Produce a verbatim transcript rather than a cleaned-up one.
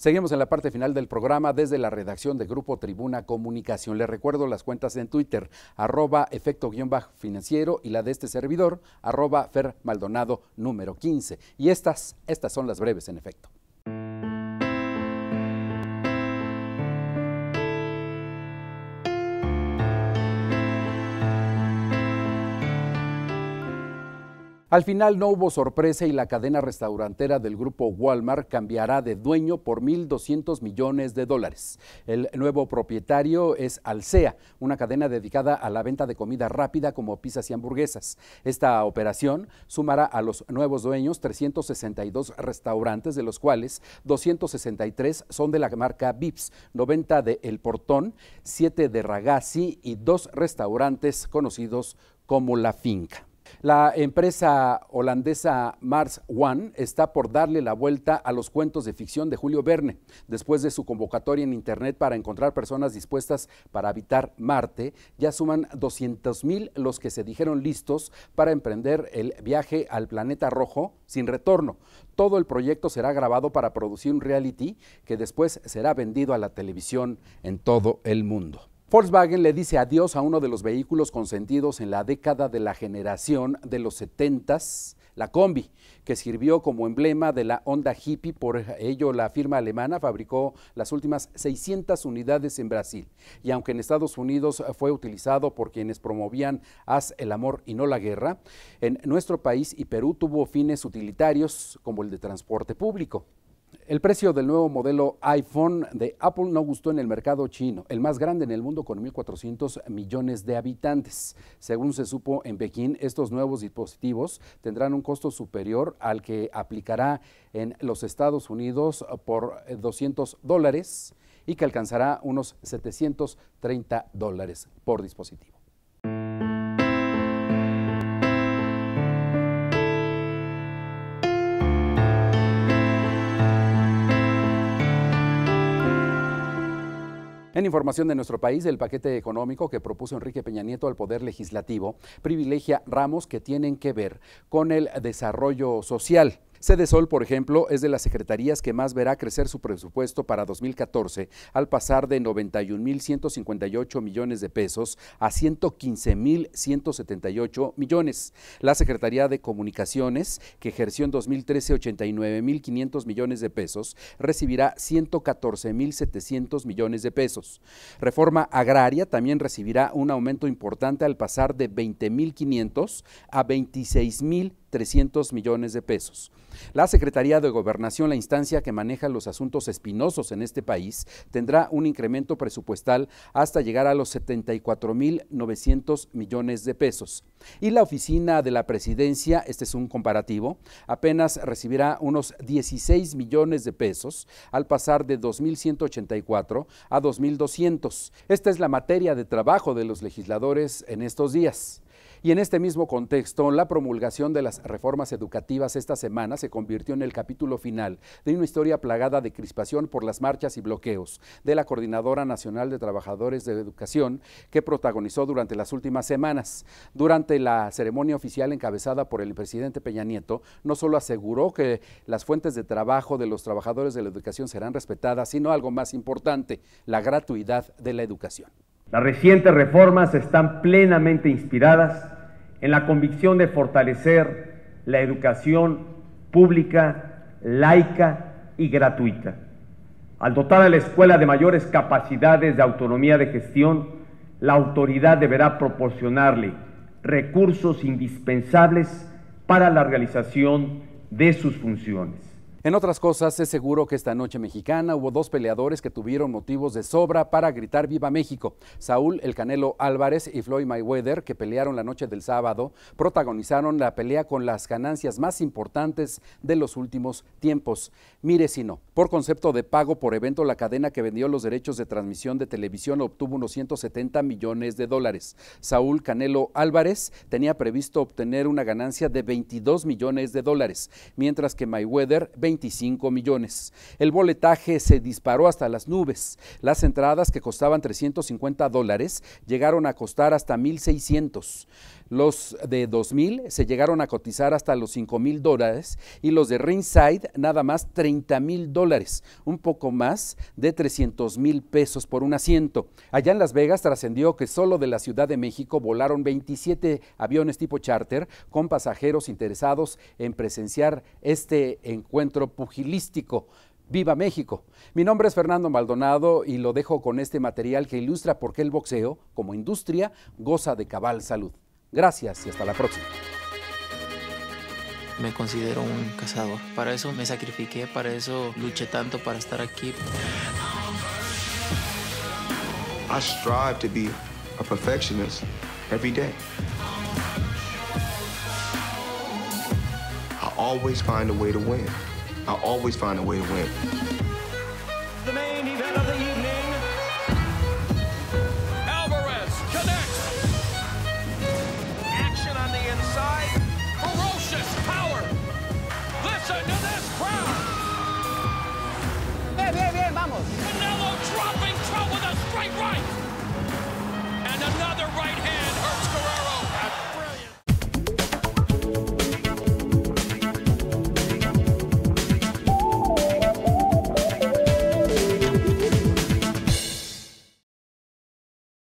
Seguimos en la parte final del programa desde la redacción de Grupo Tribuna Comunicación. Les recuerdo las cuentas en Twitter, arroba efecto guión bajo financiero, y la de este servidor, arroba Fer Maldonado número quince. Y estas, estas son las breves en efecto. Al final no hubo sorpresa y la cadena restaurantera del grupo Walmart cambiará de dueño por mil doscientos millones de dólares. El nuevo propietario es Alsea, una cadena dedicada a la venta de comida rápida como pizzas y hamburguesas. Esta operación sumará a los nuevos dueños trescientos sesenta y dos restaurantes, de los cuales doscientos sesenta y tres son de la marca Vips, noventa de El Portón, siete de Ragazzi y dos restaurantes conocidos como La Finca. La empresa holandesa Mars One está por darle la vuelta a los cuentos de ficción de Julio Verne. Después de su convocatoria en internet para encontrar personas dispuestas para habitar Marte, ya suman doscientos mil los que se dijeron listos para emprender el viaje al planeta rojo sin retorno. Todo el proyecto será grabado para producir un reality que después será vendido a la televisión en todo el mundo. Volkswagen le dice adiós a uno de los vehículos consentidos en la década de la generación de los setentas, la Combi, que sirvió como emblema de la onda hippie. Por ello, la firma alemana fabricó las últimas seiscientas unidades en Brasil. Y aunque en Estados Unidos fue utilizado por quienes promovían haz el amor y no la guerra, en nuestro país y Perú tuvo fines utilitarios como el de transporte público. El precio del nuevo modelo iPhone de Apple no gustó en el mercado chino, el más grande en el mundo con mil cuatrocientos millones de habitantes. Según se supo en Pekín, estos nuevos dispositivos tendrán un costo superior al que aplicará en los Estados Unidos por doscientos dólares y que alcanzará unos setecientos treinta dólares por dispositivo. En información de nuestro país, el paquete económico que propuso Enrique Peña Nieto al Poder Legislativo privilegia ramos que tienen que ver con el desarrollo social. Cedesol, por ejemplo, es de las secretarías que más verá crecer su presupuesto para dos mil catorce, al pasar de noventa y un mil ciento cincuenta y ocho millones de pesos a ciento quince mil ciento setenta y ocho millones. La Secretaría de Comunicaciones, que ejerció en dos mil trece ochenta y nueve mil quinientos millones de pesos, recibirá ciento catorce mil setecientos millones de pesos. Reforma Agraria también recibirá un aumento importante al pasar de veinte mil quinientos a veintiséis mil trescientos millones de pesos. La Secretaría de Gobernación, la instancia que maneja los asuntos espinosos en este país, tendrá un incremento presupuestal hasta llegar a los setenta y cuatro mil novecientos millones de pesos. Y la Oficina de la Presidencia, este es un comparativo, apenas recibirá unos dieciséis millones de pesos al pasar de dos mil ciento ochenta y cuatro a dos mil doscientos. Esta es la materia de trabajo de los legisladores en estos días. Y en este mismo contexto, la promulgación de las reformas educativas esta semana se convirtió en el capítulo final de una historia plagada de crispación por las marchas y bloqueos de la Coordinadora Nacional de Trabajadores de Educación, que protagonizó durante las últimas semanas. Durante la ceremonia oficial encabezada por el presidente Peña Nieto, no solo aseguró que las fuentes de trabajo de los trabajadores de la educación serán respetadas, sino algo más importante, la gratuidad de la educación. Las recientes reformas están plenamente inspiradas en la convicción de fortalecer la educación pública, laica y gratuita. Al dotar a la escuela de mayores capacidades de autonomía de gestión, la autoridad deberá proporcionarle recursos indispensables para la realización de sus funciones. En otras cosas, es seguro que esta noche mexicana hubo dos peleadores que tuvieron motivos de sobra para gritar ¡Viva México! Saúl El Canelo Álvarez y Floyd Mayweather, que pelearon la noche del sábado, protagonizaron la pelea con las ganancias más importantes de los últimos tiempos. Mire si no, por concepto de pago por evento, la cadena que vendió los derechos de transmisión de televisión obtuvo unos ciento setenta millones de dólares. Saúl Canelo Álvarez tenía previsto obtener una ganancia de veintidós millones de dólares, mientras que Mayweather veinticinco millones. El boletaje se disparó hasta las nubes. Las entradas, que costaban trescientos cincuenta dólares, llegaron a costar hasta mil seiscientos. Los de dos mil se llegaron a cotizar hasta los cinco mil dólares y los de ringside nada más treinta mil dólares, un poco más de trescientos mil pesos por un asiento. Allá en Las Vegas trascendió que solo de la Ciudad de México volaron veintisiete aviones tipo charter con pasajeros interesados en presenciar este encuentro pugilístico. ¡Viva México! Mi nombre es Fernando Maldonado y lo dejo con este material que ilustra por qué el boxeo, como industria, goza de cabal salud. Gracias y hasta la próxima. Me considero un cazador. Para eso me sacrifiqué, para eso luché tanto para estar aquí. I strive to be a perfectionist every day. I always find a way to win. I always find a way to win. The main event of the evening. Alvarez connects. Action on the inside. Ferocious power. Listen to this crowd. Bien, bien, bien, vamos. Canelo dropping trouble with a straight right.